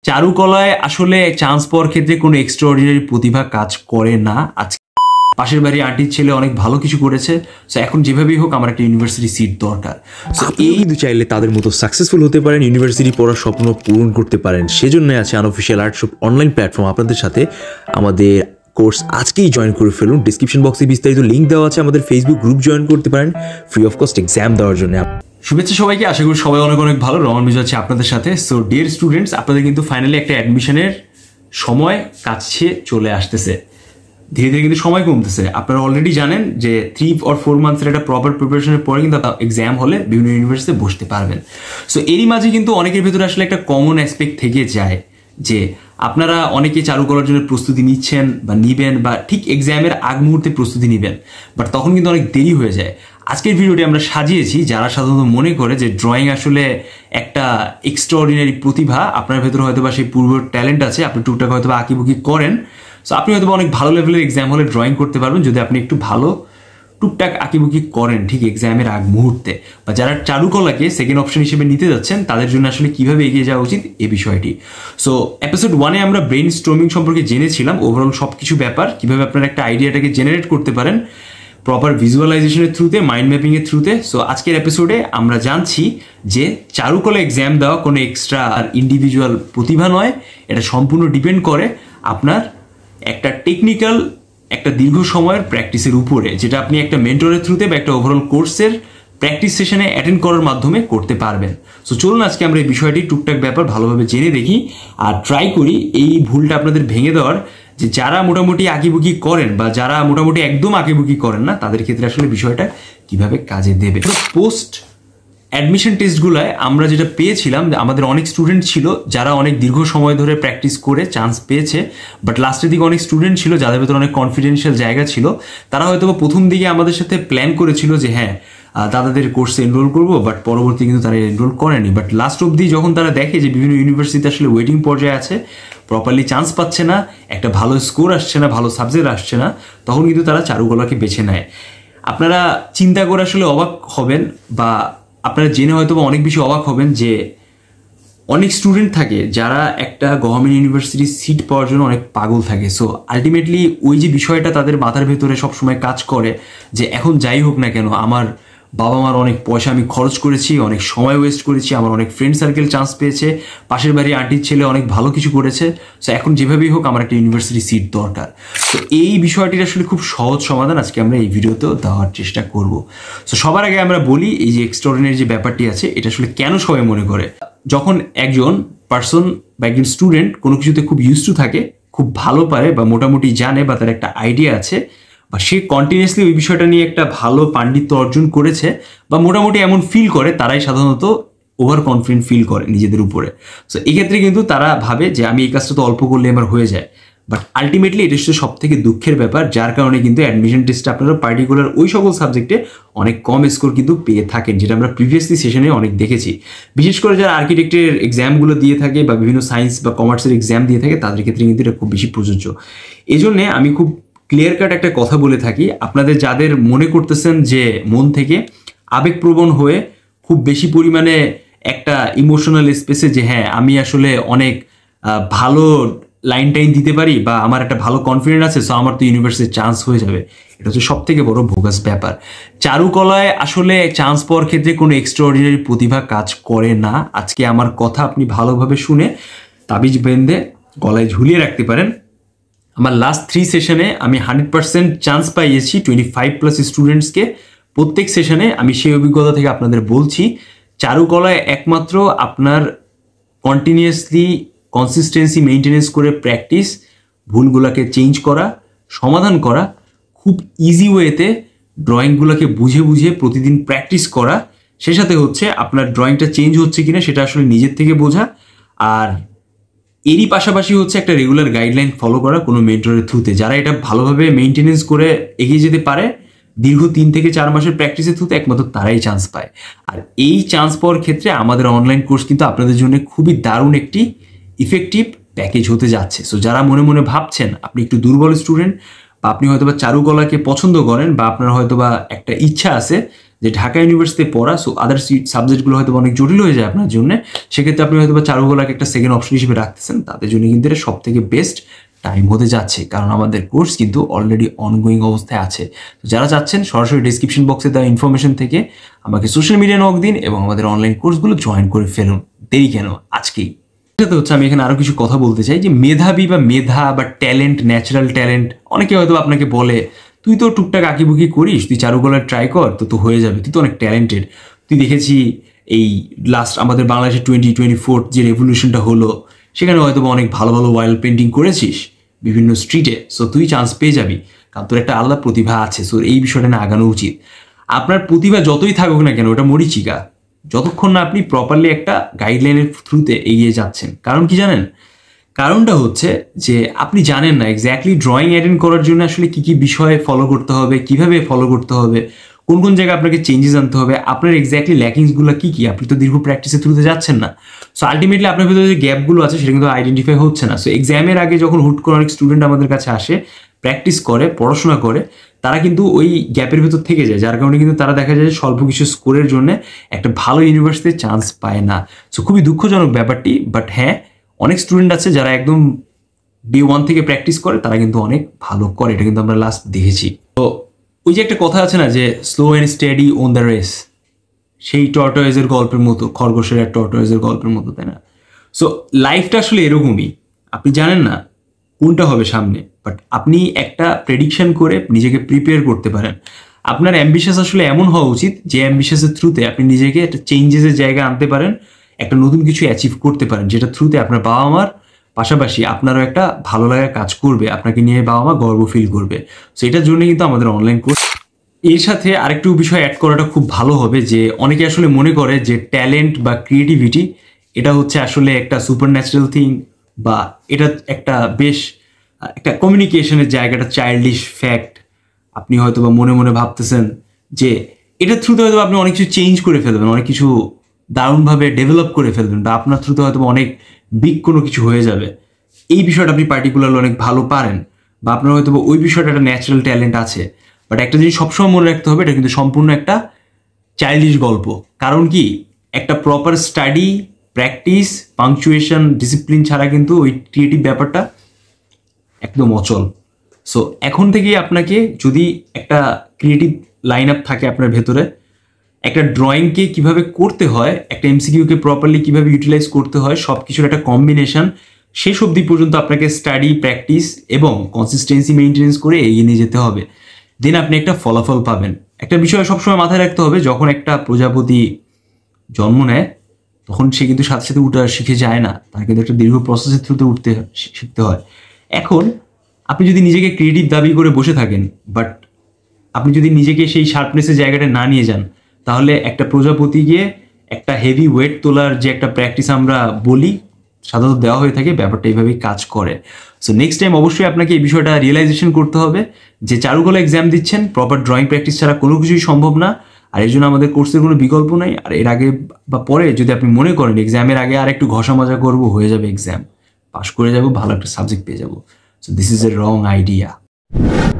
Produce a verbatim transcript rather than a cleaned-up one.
চারুকলায় আসলে চান্স পাওয়ার ক্ষেত্রে কোনো এক্সট্রাঅর্ডিনারি প্রতিভা কাজ করে না। আজকে পাশের বাড়ি আন্টির ছেলে অনেক ভালো কিছু করেছে, সো এখন যেভাবেই হোক আমার একটা ইউনিভার্সিটি সিট দরকার। সো এই কিন্তু চাইলে তাদের মতো সাকসেসফুল হতে পারেন, ইউনিভার্সিটি পড়ার স্বপ্ন পূরণ করতে পারেন। সেজন্য আছে আনঅফিশিয়াল আর্টশপ অনলাইন প্ল্যাটফর্ম আপনাদের সাথে। আমাদের কোর্স আজকেই জয়েন করে ফেলুন। ডিসক্রিপশন বক্সে বিস্তারিত লিঙ্ক দেওয়া আছে। আমাদের ফেসবুক গ্রুপ জয়েন করতে পারেন ফ্রি অফ কস্ট এক্সাম দেওয়ার জন্য। শুভেচ্ছা সবাইকে, আশা করি সবাই অনেক অনেক ভালো। রহমান বিজয় আছে আপনাদের সাথে। সো ডিয়ার স্টুডেন্টস, আপনাদের কিন্তু ফাইনালি একটা অ্যাডমিশনের সময় কাছে চলে আসতেছে। ধীরে ধীরে কিন্তু সময় কমতেছে। আপনারা অলরেডি জানেন যে থ্রি অর ফোর মান্থসের একটা প্রপার প্রিপারেশনের পরে কিন্তু এক্সাম হলে বিভিন্ন ইউনিভার্সিটিতে বসতে পারবেন। সো এরই মাঝে কিন্তু অনেকের ভিতরে আসলে একটা কমন অ্যাসপেক্ট থেকে যায় যে আপনারা অনেকে চারুকলার জন্য প্রস্তুতি নিচ্ছেন বা নিবেন বা ঠিক এক্সামের আগ মুহূর্তে প্রস্তুতি নিবেন, বাট তখন কিন্তু অনেক দেরি হয়ে যায়। আজকের ভিডিওটি আমরা সাজিয়েছি যারা সাধারণত মনে করে যে ড্রয়িং আসলে একটা এক্সট্রাঅর্ডিনারি প্রতিভা, আপনার ভেতরে হয়তো বা সেই পূর্ব ট্যালেন্ট আছে, আপনি টুকটাক হয়তো বা আঁকিবুকি করেন। সো আপনি হয়তো অনেক ভালো লেভেলের এক্সাম হলে ড্রয়িং করতে পারবেন যদি আপনি একটু ভালো টুকটাক আঁকিবুকি করেন ঠিক এক্সামের আগ মুহূর্তে। বা যারা চারুকলাকে সেকেন্ড অপশন হিসেবে নিতে যাচ্ছেন তাদের জন্য আসলে কিভাবে এগিয়ে যাওয়া উচিত এই বিষয়টি। সো এপিসোড ওয়ানে আমরা ব্রেইন স্টর্মিং সম্পর্কে জেনেছিলাম, ওভারঅল সব কিছু ব্যাপার, কিভাবে আপনারা একটা আইডিয়াটাকে জেনারেট করতে পারেন প্রপার ভিজুয়ালাইজেশনের থ্রুতে, মাইন্ড ম্যাপিংয়ের থ্রুতে। সো আজকের এপিসোডে আমরা জানছি যে চারুকলা এক্সাম দেওয়া কোনো এক্সট্রা আর ইন্ডিভিজুয়াল প্রতিভা নয়, এটা সম্পূর্ণ ডিপেন্ড করে আপনার একটা টেকনিক্যাল একটা দীর্ঘ সময়ের প্র্যাকটিসের উপরে, যেটা আপনি একটা মেন্টরের থ্রুতে বা একটা ওভারঅল কোর্সের প্র্যাকটিস সেশনে অ্যাটেন্ড করার মাধ্যমে করতে পারবেন। সো চলুন আজকে আমরা এই বিষয়টি টুকটাক ব্যাপার ভালোভাবে জেনে দেখি আর ট্রাই করি এই ভুলটা আপনাদের ভেঙে দেওয়ার, যে যারা মোটামুটি আঁকিবুকি করেন বা যারা মোটামুটি একদম আঁকিবুকি করেন না তাদের ক্ষেত্রে আসলে বিষয়টা কিভাবে কাজে দেবে। পোস্ট অ্যাডমিশন টেস্টগুলোয় আমরা যেটা পেয়েছিলাম, আমাদের অনেক স্টুডেন্ট ছিল যারা অনেক দীর্ঘ সময় ধরে প্র্যাকটিস করে চান্স পেয়েছে, বাট লাস্টের দিকে অনেক স্টুডেন্ট ছিল যাদের ভেতরে অনেক কনফিডেন্সিয়াল জায়গা ছিল। তারা হয়তো প্রথম দিকে আমাদের সাথে প্ল্যান করেছিল যে হ্যাঁ দাদাদের কোর্সে এনরোল করবো, বাট পরবর্তী কিন্তু তারা এনরোল করেনি। বাট লাস্ট অবধি যখন তারা দেখে যে বিভিন্ন ইউনিভার্সিটিতে আসলে ওয়েটিং পর্যায়ে আছে, প্রপারলি চান্স পাচ্ছে না, একটা ভালো স্কোর আসছে না, ভালো সাবজেক্ট আসছে না, তখন কিন্তু তারা চারুকলাকে বেছে নেয়। আপনারা চিন্তা করে আসলে অবাক হবেন বা আপনারা জেনে হয়তো বা অনেক বেশি অবাক হবেন যে অনেক স্টুডেন্ট থাকে যারা একটা গভর্নমেন্ট ইউনিভার্সিটির সিট পাওয়ার জন্য অনেক পাগল থাকে। সো আলটিমেটলি ওই যে বিষয়টা তাদের মাথার ভেতরে সবসময় কাজ করে যে এখন যাই হোক না কেন আমার বাবা মার অনেক পয়সা আমি খরচ করেছি, অনেক সময় ওয়েস্ট করেছি, আমার অনেক ফ্রেন্ড সার্কেল চান্স পেয়েছে, পাশের বাড়ি আন্টির ছেলে অনেক ভালো কিছু করেছে, সো এখন যেভাবেই হোক আমার একটা ইউনিভার্সিটি সিট দরকার। তো এই বিষয়টির আসলে খুব সহজ সমাধান আজকে আমরা এই ভিডিওতেও দেওয়ার চেষ্টা করব। সো সবার আগে আমরা বলি এই যে এক্সট্রাঅর্ডিনারি যে ব্যাপারটি আছে এটা আসলে কেন সবাই মনে করে। যখন একজন পার্সন বা একজন স্টুডেন্ট কোনো কিছুতে খুব ইউজ টু থাকে, খুব ভালো পারে বা মোটামুটি জানে বা তার একটা আইডিয়া আছে বা সে কন্টিনিউয়াসলি ওই বিষয়টা নিয়ে একটা ভালো পাণ্ডিত্য অর্জন করেছে বা মোটামুটি এমন ফিল করে, তারাই সাধারণত ওভার কনফিডেন্ট ফিল করে নিজেদের উপরে। সো এক্ষেত্রে কিন্তু তারা ভাবে যে আমি এই কাজটা তো অল্প করলে আমার হয়ে যায়, বাট আলটিমেটলি এটা হচ্ছে সব থেকে দুঃখের ব্যাপার, যার কারণে কিন্তু অ্যাডমিশন টেস্টে আপনারা পার্টিকুলার ওই সকল সাবজেক্টে অনেক কম স্কোর কিন্তু পেয়ে থাকেন, যেটা আমরা প্রিভিয়াসলি সেশনে অনেক দেখেছি। বিশেষ করে যারা আর্কিটেক্টের এক্সামগুলো দিয়ে থাকে বা বিভিন্ন সায়েন্স বা কমার্সের এক্সাম দিয়ে থাকে তাদের ক্ষেত্রে কিন্তু এটা খুব বেশি প্রযোজ্য। এই জন্যে আমি খুব ক্লিয়ার কাট একটা কথা বলে থাকি, আপনাদের যাদের মনে করতেছেন যে মন থেকে আবেগপ্রবণ হয়ে খুব বেশি পরিমাণে একটা ইমোশনাল স্পেসে যে হ্যাঁ আমি আসলে অনেক ভালো লাইন টাইন দিতে পারি বা আমার একটা ভালো কনফিডেন্স আছে, সো আমার তো ইউনিভার্সিটির চান্স হয়ে যাবে, এটা হচ্ছে সব থেকে বড় ভোগাস ব্যাপার। চারুকলায় আসলে চান্স পাওয়ার ক্ষেত্রে কোনো এক্সট্রাঅর্ডিনারি প্রতিভা কাজ করে না। আজকে আমার কথা আপনি ভালোভাবে শুনে তাবিজ বেঁধে গলায় ঝুলিয়ে রাখতে পারেন। আমার লাস্ট থ্রি সেশনে আমি হান্ড্রেড পার্সেন্ট চান্স পাইয়েছি টোয়েন্টি ফাইভ প্লাস স্টুডেন্টসকে। প্রত্যেক সেশনে আমি সেই অভিজ্ঞতা থেকে আপনাদের বলছি, চারুকলায় একমাত্র আপনার কন্টিনিউয়াসলি কনসিস্টেন্সি মেনটেনেন্স করে প্র্যাকটিস, ভুলগুলোকে চেঞ্জ করা, সমাধান করা, খুব ইজি ওয়েতে ড্রয়িংগুলোকে বুঝে বুঝে প্রতিদিন প্র্যাকটিস করা, সে সাথে হচ্ছে আপনার ড্রয়িংটা চেঞ্জ হচ্ছে কিনা সেটা আসলে নিজের থেকে বোঝা, আর এরই পাশাপাশি হচ্ছে একটা রেগুলার গাইডলাইন ফলো করা কোনো মেন্টরের থ্রুতে। যারা এটা ভালোভাবে মেনটেনেন্স করে এগিয়ে যেতে পারে দীর্ঘ তিন থেকে চার মাসের প্র্যাকটিসের থ্রুতে একমাত্র তারাই চান্স পায়। আর এই চান্স পাওয়ার ক্ষেত্রে আমাদের অনলাইন কোর্স কিন্তু আপনাদের জন্য খুবই দারুণ একটি ইফেক্টিভ প্যাকেজ হতে যাচ্ছে। সো যারা মনে মনে ভাবছেন আপনি একটু দুর্বল স্টুডেন্ট বা আপনি হয়তো বা চারুকলাকে পছন্দ করেন বা আপনার হয়তো বা একটা ইচ্ছা আছে যে ঢাকা ইউনিভার্সিটিতে পড়া, সো আদার সাবজেক্টগুলো হয়তো অনেক জটিল হয়ে যায় আপনার জন্য, সেক্ষেত্রে আপনি হয়তো চারুকলাকে একটা সেকেন্ড অপশন হিসেবে রাখতেছেন, তাদের জন্য কিন্তু এটা সব থেকে বেস্ট টাইম হতে যাচ্ছে, কারণ আমাদের কোর্স কিন্তু অলরেডি অনগোয়িং অবস্থায় আছে। তো যারা চাচ্ছেন সরাসরি ডিসক্রিপশন বক্সে দেওয়া ইনফরমেশন থেকে আমাকে সোশ্যাল মিডিয়া নক দিন এবং আমাদের অনলাইন কোর্সগুলো জয়েন করে ফেলুন, দেরি কেন, আজকেই। সেটা হচ্ছে আমি এখানে আরো কিছু কথা বলতে চাই যে মেধাবী বা মেধা বা ট্যালেন্ট, ন্যাচারাল ট্যালেন্ট, অনেকে হয়তো আপনাকে বলে তুই তো টুকটাক আঁকিবুকি করিস, তুই চারুকলার ট্রাই কর, তো তো হয়ে যাবে, তুই তো অনেক ট্যালেন্টেড। তুই দেখেছি এই লাস্ট আমাদের বাংলাদেশের টোয়েন্টি টোয়েন্টি ফোর যে রেভলিউশনটা হলো, সেখানে হয়তো অনেক ভালো ভালো ওয়াইল্ড পেন্টিং করেছিস বিভিন্ন স্ট্রিটে, সো তুই চান্স পেয়ে যাবি, কারণ তোর একটা আলাদা প্রতিভা আছে। সো এই বিষয়টা না আগানো উচিত। আপনার প্রতিভা যতই থাকুক না কেন, ওটা মরিচিকা, যতক্ষণ না আপনি প্রপারলি একটা গাইডলাইনের থ্রুতে এগিয়ে যাচ্ছেন। কারণ কি জানেন? কারণটা হচ্ছে যে আপনি জানেন না এক্স্যাক্টলি ড্রয়িং অ্যাটেন্ড করার জন্য আসলে কি কি বিষয়ে ফলো করতে হবে, কিভাবে ফলো করতে হবে, কোন কোন জায়গায় আপনাকে চেঞ্জেস আনতে হবে, আপনার এক্স্যাক্টলি ল্যাকিংসগুলো কি কি, আপনি তো দীর্ঘ প্র্যাকটিসের থ্রুতে যাচ্ছেন না। সো আলটিমেটলি আপনার ভিতরে যে গ্যাপগুলো আছে সেটা কিন্তু আইডেন্টিফাই হচ্ছে না। সো এক্সামের আগে যখন হুট করে অনেক স্টুডেন্ট আমাদের কাছে আসে, প্র্যাকটিস করে, পড়াশোনা করে, তারা কিন্তু ওই গ্যাপের ভেতর থেকে যায়, যার কারণে কিন্তু তারা দেখা যায় যে স্বল্প কিছু স্কোরের জন্য একটা ভালো ইউনিভার্সিটিতে চান্স পায় না। সো খুবই দুঃখজনক ব্যাপারটি, বাট হ্যাঁ, অনেক স্টুডেন্ট আছে যারা একদম ডে ওয়ান থেকে প্র্যাকটিস করে, তারা কিন্তু অনেক ভালো করে, এটা কিন্তু আমরা লাস্ট দেখেছি। তো ওই যে একটা কথা আছে না যে slow and steady on the race, সেই টর্টয়েজের গল্পের মতো, খরগোশের আর টর্টয়েজের গল্পের মতো, তাই না? সো লাইফটা আসলে এরকমই, আপনি জানেন না কোনটা হবে সামনে, বাট আপনি একটা প্রেডিকশন করে নিজেকে প্রিপেয়ার করতে পারেন। আপনার অ্যাম্বিশাস আসলে এমন হওয়া উচিত যে অ্যাম্বিশাসের থ্রুতে আপনি নিজেকে একটা চেঞ্জেসের জায়গায় আনতে পারেন, একটা নতুন কিছু অ্যাচিভ করতে পারেন, যেটা থ্রুতে আপনার বাবা মার পাশাপাশি আপনারও একটা ভালো লাগা কাজ করবে, আপনাকে নিয়ে বাবা মা গর্ব ফিল করবে। সো এটার জন্য কিন্তু আমাদের অনলাইন কোর্স। এর সাথে আরেকটু বিষয় অ্যাড করাটা খুব ভালো হবে, যে অনেকে আসলে মনে করে যে ট্যালেন্ট বা ক্রিয়েটিভিটি এটা হচ্ছে আসলে একটা সুপার ন্যাচারাল থিং, বা এটা একটা বেশ একটা কমিউনিকেশনের জায়গাটা চাইল্ডিশ ফ্যাক্ট। আপনি হয়তো বা মনে মনে ভাবতেছেন যে এটার থ্রুতে হয়তো আপনি অনেক কিছু চেঞ্জ করে ফেলবেন, অনেক কিছু দারুণভাবে ডেভেলপ করে ফেলবেন, বা আপনার থ্রুতে হয়তো অনেক বিগ কোনো কিছু হয়ে যাবে। এই বিষয়টা আপনি পার্টিকুলারলি অনেক ভালো পারেন, বা আপনার হয়তো ওই বিষয়টা একটা ন্যাচারাল ট্যালেন্ট আছে। বাট একটা জিনিস সবসময় মনে রাখতে হবে, এটা কিন্তু সম্পূর্ণ একটা চাইল্ডিশ গল্প। কারণ কি, একটা proper study, practice, punctuation, discipline ছাড়া কিন্তু ওই ক্রিয়েটিভ ব্যাপারটা একদম অচল। সো এখন থেকেই আপনাকে যদি একটা ক্রিয়েটিভ লাইন আপ থাকে আপনার ভেতরে, একটা ড্রয়িংকে কিভাবে করতে হয়, একটা এমসিকিউকে প্রপারলি কিভাবে ইউটিলাইজ করতে হয়, সব কিছুর একটা কম্বিনেশন, শেষ অবধি পর্যন্ত আপনাকে স্টাডি, প্র্যাকটিস এবং কনসিস্টেন্সি মেনটেন্স করে এগিয়ে নিয়ে যেতে হবে। দেন আপনি একটা ফলাফল পাবেন। একটা বিষয় সবসময় মাথায় রাখতে হবে, যখন একটা প্রজাপতি জন্ম নেয় তখন সে কিন্তু সাথে সাথে উঠে শিখে যায় না, তার কিন্তু একটা দীর্ঘ প্রসেসের থ্রুতে উঠতে শিখতে হয়। এখন আপনি যদি নিজেকে ক্রিয়েটিভ দাবি করে বসে থাকেন, বাট আপনি যদি নিজেকে সেই শার্পনেসের জায়গাটা না নিয়ে যান, তাহলে একটা প্রজাপতি গিয়ে একটা হেভি ওয়েট তোলার যে একটা প্র্যাকটিস আমরা বলি সাধারণত দেওয়া হয়ে থাকে, ব্যাপারটা এইভাবেই কাজ করে। সো নেক্সট টাইম অবশ্যই আপনাকে এই বিষয়টা রিয়েলাইজেশন করতে হবে যে চারুকলা এক্সাম দিচ্ছেন, প্রপার ড্রয়িং প্র্যাকটিস ছাড়া কোনো কিছুই সম্ভব না, আর এর জন্য আমাদের কোর্সের কোনো বিকল্প নাই। আর এর আগে বা পরে যদি আপনি মনে করেন এক্সামের আগে আর একটু ঘষা মজা করবো, হয়ে যাবে এক্সাম, পাশ করে যাবো, ভালো একটা সাবজেক্ট পেয়ে যাবো, so this is a wrong idea.